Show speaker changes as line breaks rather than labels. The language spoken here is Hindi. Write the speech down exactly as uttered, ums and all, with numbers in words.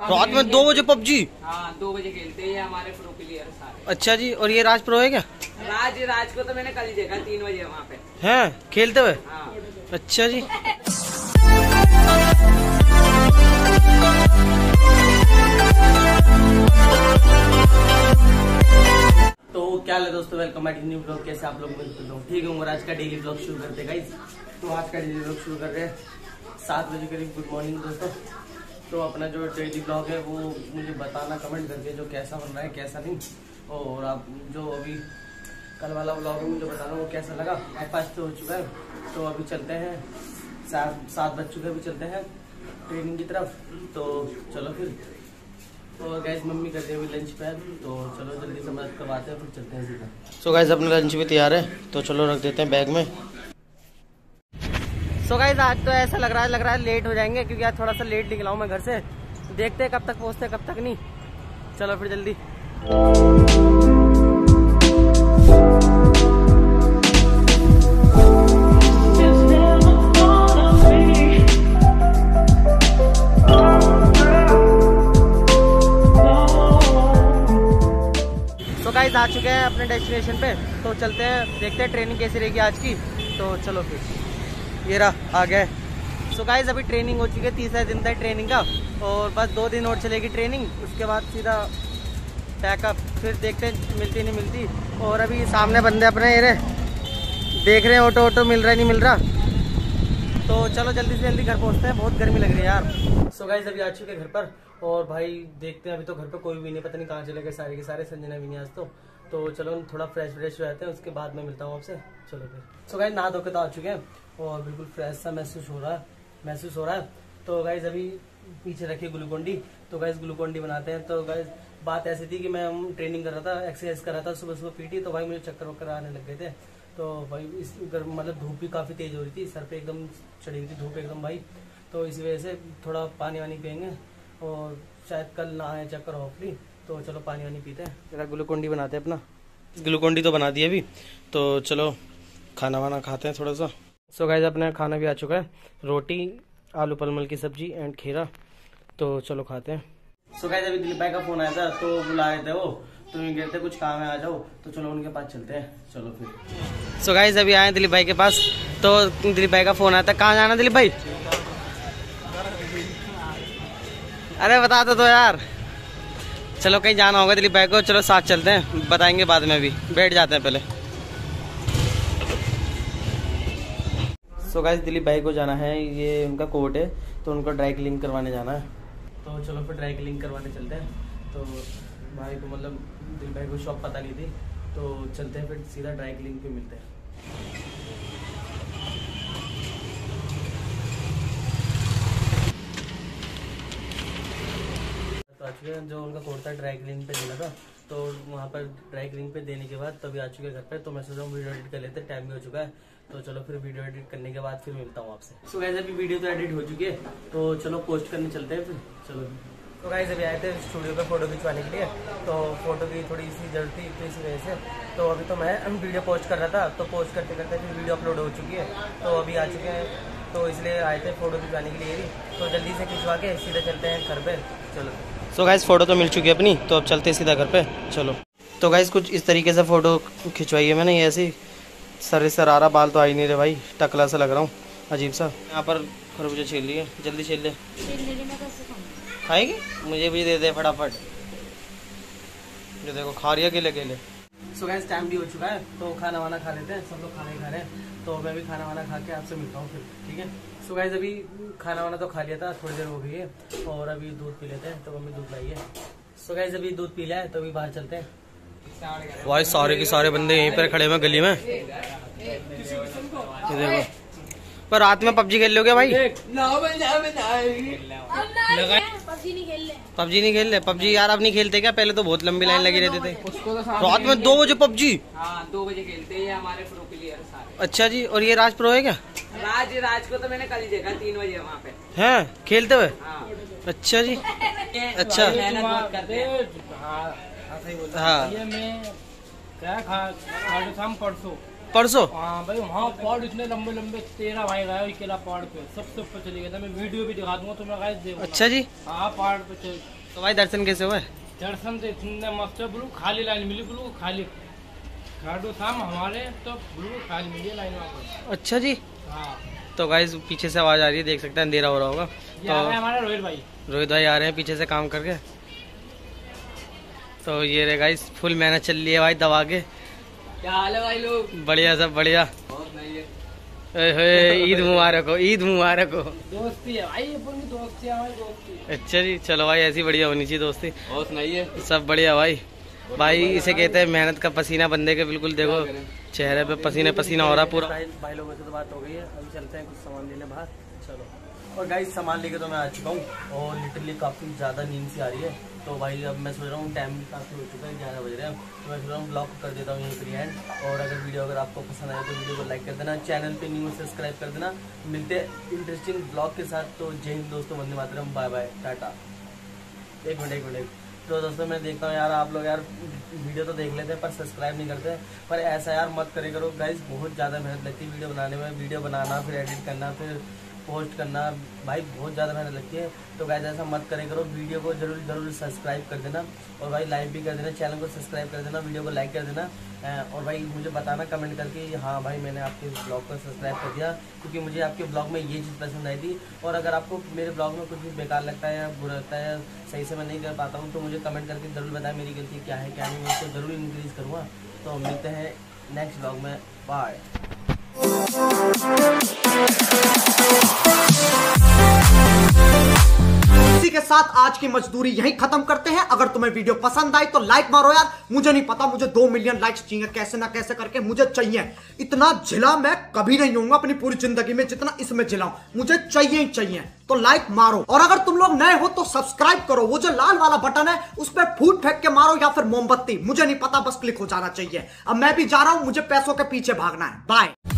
रात में दो बजे पबजी?
हाँ, दो बजे खेलते हैं ये हमारे प्रो प्लेयर सारे।
अच्छा जी, और ये राज प्रो है क्या?
राज राज को तो मैंने कल ही देखा, तीन बजे वहाँ पे
हैं खेलते हुए।
हाँ।
अच्छा जी। तो क्या ले दोस्तों, welcome back to new blog. कैसे आप लोग? बिल्कुल ठीक हूँ। आज का डेली ब्लॉग शुरू करते हैं गाइस। तो आज का डेली ब्लॉग शुरू कर रहे हैं सात बजे करीब। गुड मॉर्निंग दोस्तों। तो अपना जो डेली ब्लॉग है वो मुझे बताना कमेंट करके जो कैसा बन रहा है कैसा नहीं, और आप जो अभी कल वाला ब्लॉग है मुझे बताना वो कैसा लगा। ब्रेकफास्ट तो हो चुका है, तो अभी चलते हैं, सात सात बज चुके अभी चलते हैं ट्रेनिंग की तरफ। तो चलो फिर। और गैस मम्मी करते हैं अभी लंच पैक, तो चलो जल्दी से मदद करवाते हैं, फिर चलते हैं सीधा। सो गैस अपना लंच भी तैयार है, तो चलो रख देते हैं बैग में। सो गाइस आज तो ऐसा लग रहा है लग रहा है लेट हो जाएंगे, क्योंकि आज थोड़ा सा लेट निकला हूँ मैं घर से। देखते हैं कब तक पहुँचते कब तक नहीं। चलो फिर जल्दी। सो गाइस आ चुके हैं अपने डेस्टिनेशन पे, तो चलते हैं, देखते हैं ट्रेनिंग कैसी रहेगी आज की। तो चलो फिर। ये रहा आ गए। सो गाइस अभी ट्रेनिंग हो चुकी है, तीसरा दिन था ट्रेनिंग का, और बस दो दिन और चलेगी ट्रेनिंग। उसके बाद सीधा पैकअप, फिर देखते हैं मिलती नहीं मिलती। और अभी सामने बंदे अपने ये रहे देख रहे हैं, ऑटो ऑटो मिल रहा है नहीं मिल रहा। तो चलो जल्दी से जल्दी घर पहुंचते हैं, बहुत गर्मी लग रही है यार। सो गाइस अभी आ चुके हैं घर पर, और भाई देखते हैं अभी तो घर पे कोई भी नहीं, पता नहीं कहाँ चले गए सारे के सारे। संजना भी नहीं आज तो तो चलो थोड़ा फ्रेश फ्रेश रहते हैं, उसके बाद मैं मिलता हूँ आपसे। चलो फिर। सो गाइस नहा धो के तो आ चुके हैं, और बिल्कुल फ्रेश सा महसूस हो रहा है महसूस हो रहा है तो गाइस अभी पीछे रखी ग्लूकोन डी, तो गाइस ग्लूकोन डी बनाते हैं। तो गाइस बात ऐसी थी कि मैं ट्रेनिंग कर रहा था, एक्सरसाइज कर रहा था सुबह सुबह पीटी, तो भाई मुझे चक्कर वक्कर आने लग गए थे। तो भाई इस मतलब धूप भी काफ़ी तेज हो रही थी, सर पे एकदम चढ़ी हुई थी धूप एकदम भाई। तो इस वजह से थोड़ा पानी वानी पियेंगे, और शायद कल ना आए चक्कर होपली। तो चलो पानी वानी पीते हैं, जरा ग्लूकोन डी बनाते हैं अपना। ग्लूकोन डी तो बना दी अभी, तो चलो खाना वाना खाते हैं थोड़ा सा। सो गाइस अपना खाना भी आ चुका है, रोटी आलू परमल की सब्जी एंड खीरा। तो चलो खाते हैं। सो गाइस अभी दिलीप भाई का फोन आया था, तो बुलाए थे वो, तो ये कहते कुछ काम है आ जाओ, तो चलो उनके पास चलते हैं। चलो फिर। सो गाइस अभी आए दिलीप भाई के पास, तो दिलीप भाई का फोन आया था। कहाँ जाना दिलीप भाई? अरे बता दो तो यार। चलो कहीं जाना होगा दिलीप भाई को, चलो साथ चलते हैं, बताएंगे बाद में, अभी बैठ जाते हैं पहले। सो गाइस दिलीप भाई को जाना है, ये उनका कोट है, तो उनको ड्राई क्लीन करवाने जाना है। तो चलो फिर ड्राई क्लीन करवाने चलते हैं। तो भाई को मतलब दिलीप भाई को शॉप पता नहीं थी, तो चलते हैं फिर सीधा ड्राई क्लीन पे मिलते हैं। तो आ चुके हैं, जो उनका कोट था ड्राई क्लीन पे देना था, तो वहाँ पर ड्राई क्लीन पे देने के बाद तभी आ चुके हैं घर पे। तो मैं सोच रहा हूँ वीडियो एडिट कर लेते हैं, टाइम भी हो चुका है। तो चलो फिर वीडियो एडिट करने के बाद फिर मिलता हूँ आपसे। सो गाइस अभी वीडियो तो एडिट हो चुकी है, तो चलो पोस्ट करने चलते हैं फिर। चलो। तो गाइस अभी आए थे स्टूडियो पे फोटो खिंचवाने के लिए, तो फोटो की थोड़ी सी जरूरत थी, तो इसी वजह से। तो अभी तो मैं वीडियो पोस्ट कर रहा था, तो पोस्ट करते करते फिर वीडियो अपलोड हो चुकी है, तो अभी आ चुके हैं, तो इसलिए आए थे फोटो खिंचवाने के लिए भी। तो जल्दी से खिंचवा के सीधा चलते हैं घर पे। चलो। सो गाइस फोटो तो मिल चुकी है अपनी, तो अब चलते हैं सीधा घर पे। चलो। तो गाइस कुछ इस तरीके से फोटो खिंचवाई है मैंने, ये ऐसी सर सर आ रहा, बाल तो आ ही नहीं रहे भाई, टकला सा लग रहा हूँ अजीब सा। यहाँ पर खरबूजा छील लिए, जल्दी छील ले। खाएगी? मुझे भी दे दे फटाफट। जो देखो खा रही है अकेले अकेले। सो गाइस टाइम भी हो चुका है, तो खाना वाना खा लेते हैं, सब लोग खाना ही खा रहे हैं। तो मैं भी खाना वाना खा के आपसे मिलता हूँ फिर, ठीक है? सो गाइस अभी खाना वाना तो खा लिया था, थोड़ी देर हो गई है, और अभी दूध पी लेते हैं। तो मम्मी दूध लाई है। सो गाइस अभी दूध पी लिया है, तो अभी बाहर चलते हैं। भाई सारे के सारे बंदे यहीं पर खड़े हुए गली में, ये देखो। पर रात में पबजी खेल लोगे भाई? पबजी नहीं खेल ले? पबजी यार अब नहीं खेलते क्या? पहले तो बहुत लंबी लाइन लगी रहती थी। रात में दो बजे पबजी?
हाँ, दो बजे खेलते हैं ये हमारे प्रो प्लेयर सारे।
अच्छा जी, और ये राज प्रो है क्या?
राज राज को तो मैंने कल ही देखा, तीन बजे वहाँ पे
हैं खेलते हुए।
हाँ।
अच्छा जी। अच्छा
मेहनत बहुत करते हैं।
हाँ
ये मैं क्या खा शाम परसों
परसों?
हाँ भाई वहाँ पहाड़ इतने लंबे लंबे तेरह भाई गए अकेला पहाड़ पे, सबसे ऊपर चले गए थे। मैं वीडियो भी दिखा दूंगा तुम्हें गाइस, देखो।
अच्छा जी।
हाँ पहाड़ पे चल।
तो भाई दर्शन कैसे हुए?
दर्शन तो इतने मस्त है, ब्लू खाली लाइन मिली, ब्लू खाली खाटू शाम हमारे तो ब्लू खाली मिली है लाइन वहाँ पर।
अच्छा जी।
हाँ
तो गाइस पीछे से आवाज आ रही है, देख सकते हैं अंधेरा हो रहा होगा।
ये आ रहे हैं हमारे रोहित भाई।
रोहित भाई आ रहे हैं पीछे से काम करके। तो ये रे गाइस फुल मेहनत चल रही है भाई दबा के।
क्या हाल है भाई लोग?
बढ़िया सब बढ़िया।
बहुत नहीं है।
ईद मुबारक हो, ईद मुबारक हो।
दोस्ती है भाई, अपन की दोस्ती है हमारी दोस्ती।
अच्छा जी, चलो भाई ऐसी बढ़िया होनी चाहिए दोस्ती।
बहुत नहीं है।
सब बढ़िया भाई। भाई इसे कहते हैं मेहनत का पसीना बंदे के, बिल्कुल देखो चेहरे पे पसीने पसीना हो रहा पूरा। भाई लोगों से तो बात हो गई है, अभी चलते हैं कुछ सामान लेने बाहर। चलो। और गाइस सामान लेके तो मैं आ चुका हूँ और लिटरली काफ़ी ज़्यादा नींद सी आ रही है। तो भाई अब मैं सोच रहा हूँ टाइम भी काफ़ी हो चुका है, ग्यारह बज रहे हैं। तो मैं सोच रहा हूँ ब्लॉग कर देता हूँ यहीं पर एंड। और अगर वीडियो अगर आपको पसंद आए तो वीडियो को लाइक कर देना, चैनल पे न्यू सब्सक्राइब कर देना। मिलते हैं इंटरेस्टिंग ब्लॉग के साथ। तो जय हिंद दोस्तों, Vande Mataram, bye bye, tata. एक मिनट एक मिनट तो दोस्तों मैं देखता हूँ यार आप लोग यार वीडियो तो देख लेते हैं पर सब्सक्राइब नहीं करते। पर ऐसा यार मत करे करो गाइस, बहुत ज़्यादा मेहनत लगती है वीडियो बनाने में। वीडियो बनाना, फिर एडिट करना, फिर पोस्ट करना, भाई बहुत ज़्यादा मेहनत लगती है। तो गाइस ऐसा मत करे करो, वीडियो को जरूर जरूर सब्सक्राइब कर देना और भाई लाइक भी कर देना, चैनल को सब्सक्राइब कर देना, वीडियो को लाइक कर देना। और भाई मुझे बताना कमेंट करके हाँ भाई मैंने आपके ब्लॉग को सब्सक्राइब कर दिया, क्योंकि मुझे आपके ब्लॉग में ये चीज़ पसंद आई थी। और अगर आपको मेरे ब्लॉग में कुछ भी बेकार लगता है या बुरा लगता है या सही से मैं नहीं कर पाता हूँ तो मुझे कमेंट करके ज़रूर बताएं मेरी गलती क्या है क्या नहीं, मैं उसको ज़रूर इंक्रीज़ करूँगा। तो मिलते हैं नेक्स्ट ब्लॉग में, बाय।
इसी के साथ आज की मजदूरी यहीं खत्म करते हैं। अगर तुम्हें वीडियो पसंद आई तो लाइक मारो यार। मुझे नहीं पता, मुझे दो मिलियन लाइक्स चाहिए, कैसे ना कैसे करके मुझे चाहिए। इतना झिला मैं कभी नहीं होऊंगा अपनी पूरी जिंदगी में जितना इसमें झिलाऊं, मुझे चाहिए ही चाहिए। तो लाइक मारो और अगर तुम लोग नए हो तो सब्सक्राइब करो। वो जो लाल वाला बटन है उस पर फूट फेंक के मारो या फिर मोमबत्ती, मुझे नहीं पता, बस क्लिक हो जाना चाहिए। अब मैं भी जा रहा हूं, मुझे पैसों के पीछे भागना है। बाय।